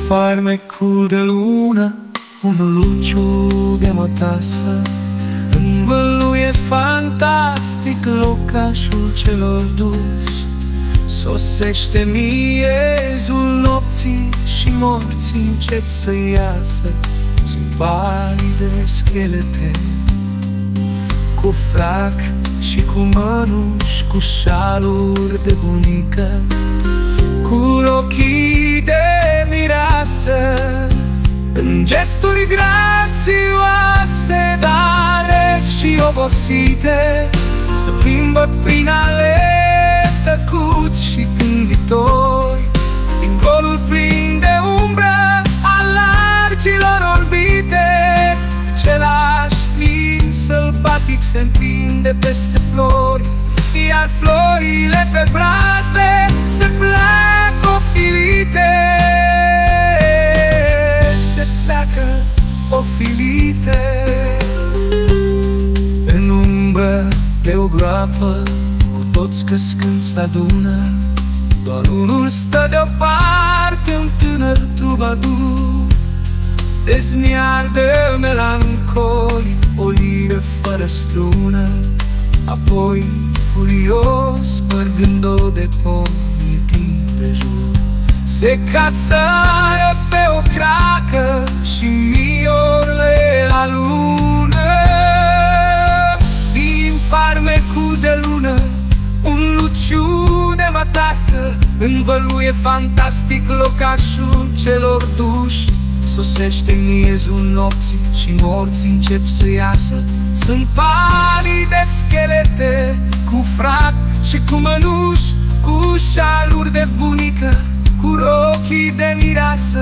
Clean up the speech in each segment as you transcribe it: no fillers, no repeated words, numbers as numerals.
farmecul de lună, un luciu de mătasă, învăluie fantastic locașul celor duși. Sosește miezul nopții și morții încep să iasă. Sunt palide schelete, cu frac și cu mănuși, cu șaluri de bunică, cu ochii de mireasă, în gesturi grațioase, dar reci și obosite, se plimbă prin alee tăcuți și gânditori, din golul plin de umbră al argilor orbite. Același plin sălbatic se întinde peste flori, iar florile pe brazde se pleacă ofilite. Se pleacă ofilite. În umbră de o groapă, cu toți căscând s-adună, doar unul stă deoparte, un tânăr trubadur. Dezniardă melancolic o liră fără strună, apoi furios, spărgând-o de pomi din prejur, se cațără pe o cracă și miorle la lună. Din farmecul de lună, un luciu de mătasă, învăluie fantastic locașul celor duși. Sosește miezul nopții și morții încep să iasă. Sunt palide schelete, cu frac și cu mănuși, cu șaluri de bunică, cu ochii de mireasă,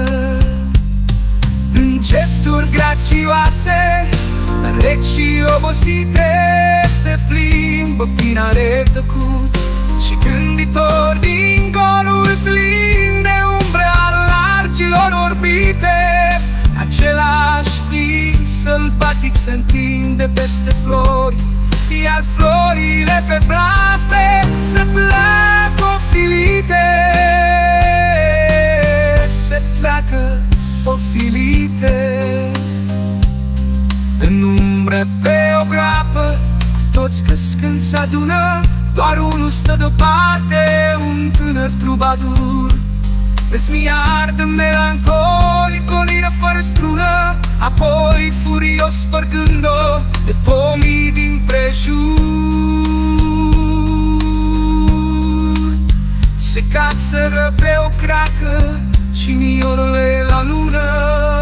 în gesturi grațioase, dar reci și obosite, se plimbă prin alee tăcuți și gânditori, din golul plin de umbre al argilor orbite. Același plin sălbatic se întinde peste flori, iar florile pe brazde se pleacă ofilite. Se pleacă ofilite. În umbră pe o groapă, cu toți căscând s-adună, doar unul stă deoparte, un tânăr trubadur. Dezmiardă melancolic o liră fără strună, apoi furios spărgând-o de pomii din prejur, se cațără pe o cracă și miorle la lună.